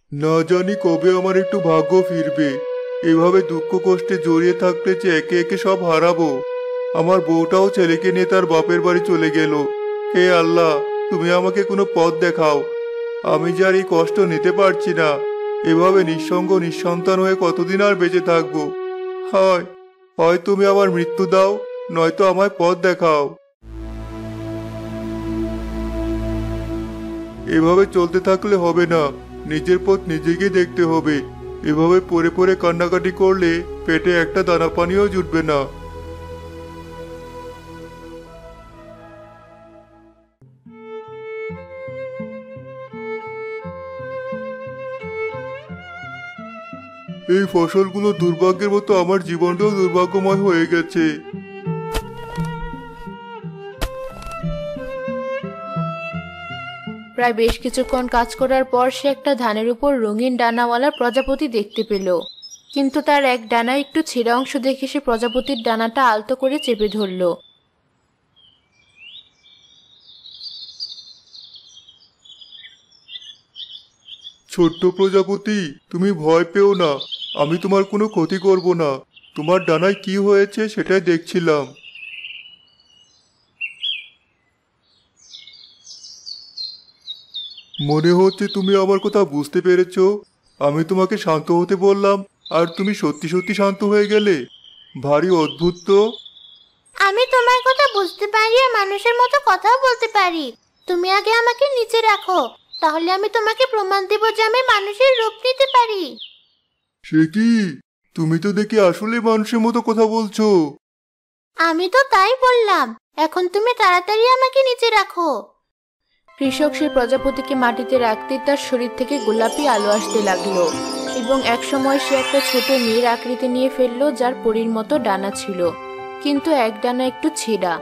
না জানি কবে আমার একটু ভাগ্য ফিরবে। এভাবে দুঃখ কষ্টে জড়িয়ে থাকলে যে একে একে সব হারাবো। আমার বউটাও ছেলেকে নিয়ে তার বাপের বাড়ি চলে গেল। হে আল্লাহ, তুমি আমাকে কোনো পথ দেখাও। আমি যে আর এই কষ্ট নিতে পারছি না। এভাবে নিঃসঙ্গ নিঃসন্তান হয়ে কতদিন আর বেঁচে থাকবো। হয় হয় তুমি আমার মৃত্যু দাও, নয়তো আমায় পথ দেখাও। এভাবে চলতে থাকলে হবে না, নিজের পথ নিজেকে দেখতে হবে। এভাবে পড়ে পড়ে কান্নাকাটি করলে পেটে একটা দানা পানিও জুটবে না। এই ফসলগুলো দুর্ভাগ্যের মতো আমার জীবনটাও দুর্ভাগ্যময় হয়ে গেছে। প্রায় বেশ কিছুক্ষণ কাজ করার পর সে একটা ধানের উপর রঙিন ডানাওয়ালা প্রজাপতি দেখতে পেল। কিন্তু তার এক ডানায় একটু ছেঁড়া অংশ দেখে সে প্রজাপতির ডানাটা আলতো করে চেপে ধরল। ছোট্ট প্রজাপতি, তুমি ভয় পেও না। আমি তোমার কোনো ক্ষতি করব না। তোমার ডানায় কি হয়েছে সেটাই দেখছিলাম। মনে হচ্ছে তুমি আমার কথা বুঝতে পেরেছো। আমি তোমাকে শান্ত হতে বললাম, আর তুমি সত্যি সত্যি শান্ত হয়ে গেলে। ভারী অদ্ভুত তো। আমি তোমার কথা বুঝতে পারি আর মানুষের মতো কথাও বলতে পারি। তুমি আগে আমাকে নিচে রাখো, তাহলে আমি তোমাকে প্রমাণ দেব যে আমি মানুষের রূপ নিতে পারি। সে কি? তুমি তো দেখি আসলে মানুষের মতো কথা বলছো। আমি তো তাই বললাম। এখন তুমি তাড়াতাড়ি আমাকে নিচে রাখো। কৃষক সেই প্রজাপতিকে মাটিতে রাখতে তার শরীর থেকে গোলাপি আলো আসতে লাগলো এবং একসময় সে একটা ছোট মেয়ের আকৃতি নিয়ে ফেললো, যার পরীর মতো ডানা ছিল, কিন্তু এক ডানা একটু ছেঁড়া।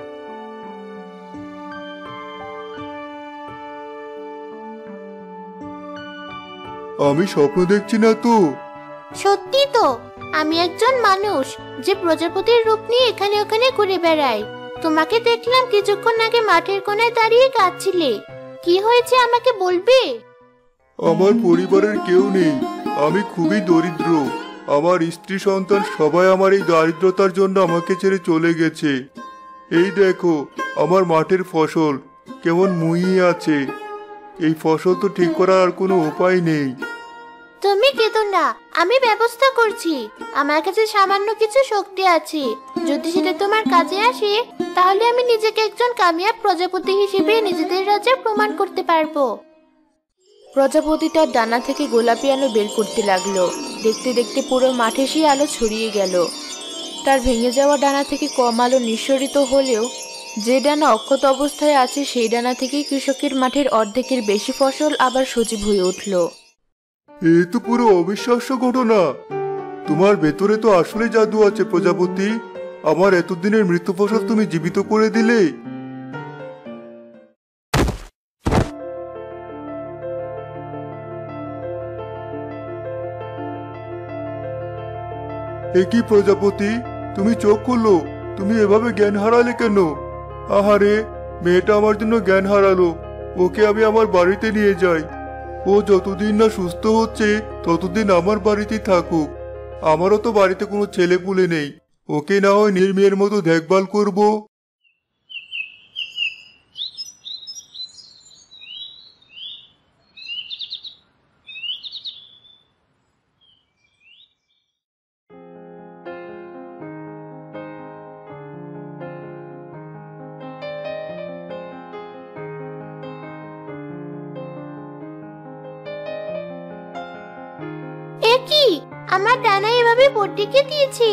আমি স্বপ্ন দেখছি না তো? সত্যি তো, আমি একজন মানুষ যে প্রজাপতির রূপ নিয়ে এখানে ওখানে ঘুরে বেড়াই। তোমাকে দেখলাম কিছুক্ষণ আগে মাঠের কোণায় দাঁড়িয়ে কাঁদছিলে। কি হয়েছে আমাকে বলবে? আমার পরিবারের কেউ নেই। আমি খুবই দরিদ্র। আমার স্ত্রী সন্তান সবাই আমার এই দারিদ্রতার জন্য আমাকে ছেড়ে চলে গেছে। এই দেখো, আমার মাঠের ফসল কেমন মুইয়ে আছে। এই ফসল তো ঠিক করার আর কোনো উপায় নেই। তুমি কেঁদো না, আমি ব্যবস্থা করছি। আমার কাছে সামান্য কিছু শক্তি আছে। যদি সেটা তোমার কাজে আসে, তাহলে আমি নিজেকে একজন কামিয়াব প্রজাপতি হিসেবে নিজেদের রাজ্যে প্রমাণ করতে পারবো। প্রজাপতিটার ডানা থেকে গোলাপি আলো বের করতে লাগলো। দেখতে দেখতে পুরো মাঠে সেই আলো ছড়িয়ে গেল। তার ভেঙে যাওয়া ডানা থেকে কম আলো নিঃসরিত হলেও যে ডানা অক্ষত অবস্থায় আছে সেই ডানা থেকে কৃষকের মাঠের অর্ধেকের বেশি ফসল আবার সজীব হয়ে উঠল। এ তো পুরো অবিশ্বাস্য ঘটনা। তোমার ভেতরে তো আসলে জাদু আছে প্রজাপতি। আমার এতদিনের মৃত্যু ফসল তুমি জীবিত করে দিলে। এ কি প্রজাপতি, তুমি চোখ খুললো। তুমি এভাবে জ্ঞান হারালে কেন? আহারে, মেয়েটা আমার জন্য জ্ঞান হারালো। ওকে আমি আমার বাড়িতে নিয়ে যাই। ও যতদিন না সুস্থ হচ্ছে ততদিন আমার বাড়িতেই থাকুক। আমারও তো বাড়িতে কোনো ছেলে পুলে নেই। ওকে না হয় নির্মেয়ের মতো দেখভাল করব। এ কি, আমার ডানা এভাবে বটিকে দিয়েছে?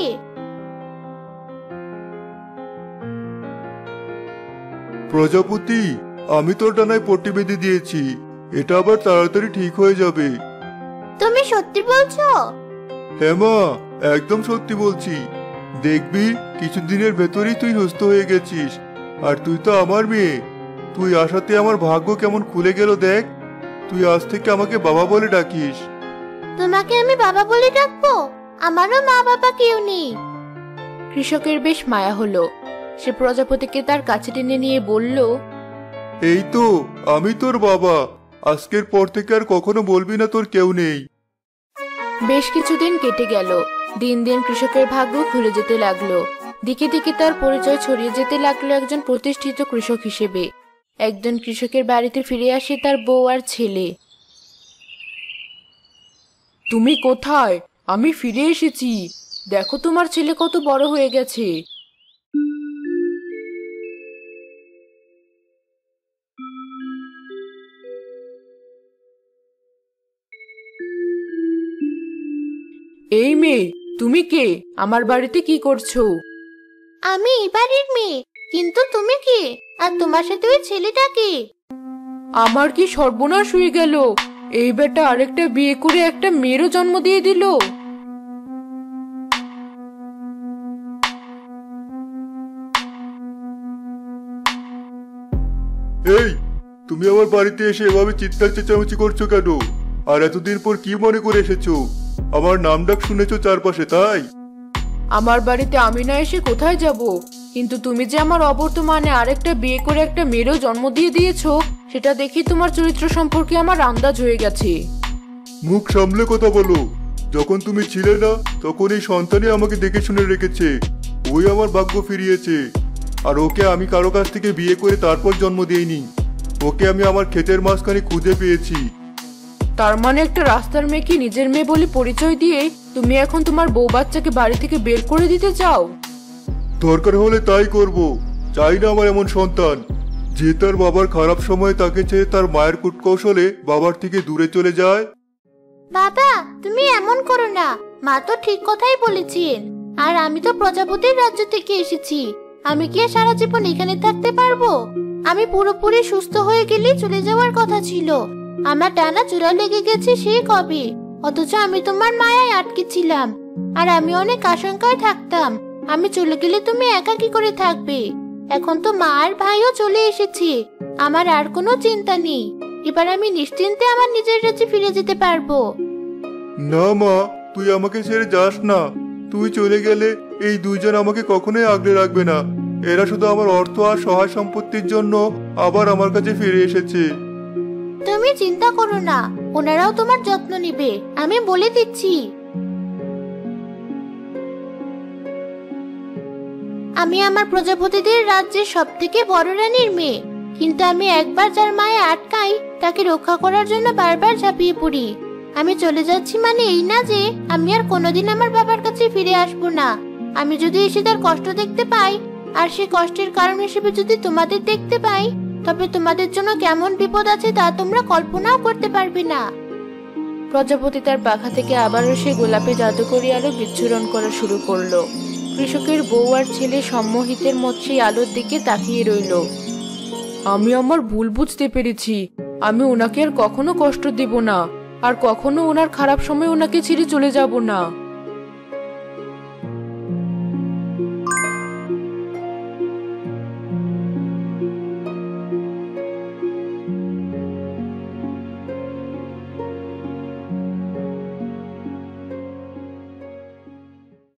প্রজাপতি, আমি তোর ডানায় পট্টি বেঁধে দিয়েছি। এটা আবার তাড়াতাড়ি ঠিক হয়ে যাবে। তুমি সত্যি বলছো? হ্যাঁ মা, একদম সত্যি বলছি। দেখবি কিছুদিনের ভেতরেই তুই সুস্থ হয়ে গেছিস। আর তুই তো আমার মেয়ে। তুই আসাতে আমার ভাগ্য কেমন খুলে গেল দেখ। তুই আজ থেকে আমাকে বাবা বলে ডাকিস। তোমাকে আমি বাবা বলে ডাকবো? আমারও মা বাবা কেউ নেই। কৃষকের বেশ মায়া হলো। সে প্রজাপতিকে তার কাছে টেনে নিয়ে বলল, এই তো আমি তোর বাবা। আজকের পর থেকে আর কখনো বলবি না তোর কেউ নেই। বেশ কিছুদিন কেটে গেল। দিন দিন কৃষকের ভাগ্য খুলে যেতে লাগলো। দিকে দিকে তার পরিচয় ছড়িয়ে যেতে লাগলো একজন প্রতিষ্ঠিত কৃষক হিসেবে। একজন কৃষকের বাড়িতে ফিরে আসে তার বউ আর ছেলে। তুমি কোথায়? আমি ফিরে এসেছি। দেখো তোমার ছেলে কত বড় হয়ে গেছে। এই মেয়ে, তুমি কে? আমার বাড়িতে কি করছো? আমি এই বাড়ির মেয়ে, কিন্তু তুমি কে? আর তোমার সাথে ওই ছেলেটা কে? আমার কি সর্বনাশ হয়ে গেল! এই বেটা আরেকটা বিয়ে করে একটা মেয়েরও জন্ম দিয়ে দিল। এই, তুমি আমার বাড়িতে এসে এভাবে চিৎকার চেঁচামেচি করছো কেন? আর এতদিন পর কি মনে করে এসেছো? আমার নাম ডাক শুনেছো চারপাশে, তাই? আমার বাড়িতে আমি না এসে কোথায় যাব? কিন্তু তুমি যে আমার অবর্তমানে আরেকটা বিয়ে করে একটা মেয়েরও জন্ম দিয়ে দিয়েছো, সেটা দেখি তোমার চরিত্র সম্পর্কে আমার আন্দাজ হয়ে গেছে। মুখ সামলে কথা বলো। যখন তুমি ছিলে না, তখন এই সন্তানই আমাকে দেখে শুনে রেখেছে। ওই আমার ভাগ্য ফিরিয়েছে। আর ওকে আমি কারো কাছ থেকে বিয়ে করে তারপর জন্ম দিইনি। ওকে আমি আমার ক্ষেতের মাঝখানে খুঁজে পেয়েছি। তার মানে একটা রাস্তার মেয়েকে নিজের মেয়ে বলে পরিচয় দিয়ে তুমি এখন তোমার বউ বাচ্চাকে বাড়ি থেকে বের করে দিতে চাও? দরকার হলে তাই করব। চাই না আমার এমন সন্তান যে তার বাবার খারাপ সময়ে তাকে ছেড়ে তার মায়ের কূটকৌশলে বাবার থেকে দূরে চলে যায়। বাবা, তুমি এমন করো না। মা তো ঠিক কথাই বলেছেন। আর আমি তো প্রজাপতির রাজ্য থেকে এসেছি। আমি কি আর সারা জীবন এখানে থাকতে পারবো? আমি পুরোপুরি সুস্থ হয়ে গেলেই চলে যাওয়ার কথা ছিল। আমার টানা চূড়া লেগে গেছে সেই কবে। অথচ আমি তোমার মায়ায় আটকে ছিলাম। আর আমি অনেক আশঙ্কায় থাকতাম আমি চলে গেলে তুমি একা কি করে থাকবে। এখন তো মা আর ভাইও চলে এসেছে। আমার আর কোনো চিন্তা নেই। এবার আমি নিশ্চিন্তে আমার নিজের রাজ্যে ফিরে যেতে পারবো। না মা, তুই আমাকে ছেড়ে যাস না। তুই চলে গেলে এই দুইজন আমাকে কখনোই আগলে রাখবে না। এরা শুধু আমার অর্থ আর সহায় সম্পত্তির জন্য আবার আমার কাছে ফিরে এসেছে। তুমি চিন্তা করো না, ওনারাও তোমার যত্ন নিবে, আমি বলে দিচ্ছি। আমি আমার প্রজাপতিদের রাজ্যের সব থেকে বড় রানীর মেয়ে, কিন্তু আমি একবার যার মায়ে আটকাই তাকে রক্ষা করার জন্য বারবার ঝাঁপিয়ে পড়ি। আমি চলে যাচ্ছি মানে এই না যে আমি আর কোনোদিন আমার বাবার কাছে ফিরে আসবো না। আমি যদি এসে তার কষ্ট দেখতে পাই, আর সে কষ্টের কারণ হিসেবে যদি তোমাদের দেখতে পাই, তবে তোমাদের জন্য কেমন বিপদ আছে তা তোমরা কল্পনাও করতে পারবে না। প্রজাপতি তার পাখা থেকে আবারও সে গোলাপি জাদুকরি আলো বিচ্ছুরণ করা শুরু করলো। কৃষকের বউ আর ছেলে সম্মোহিতের মত সেই আলোর দিকে তাকিয়ে রইল। আমি আমার ভুল বুঝতে পেরেছি। আমি ওনাকে আর কখনো কষ্ট দেব না, আর কখনো ওনার খারাপ সময় ওনাকে ছেড়ে চলে যাব না।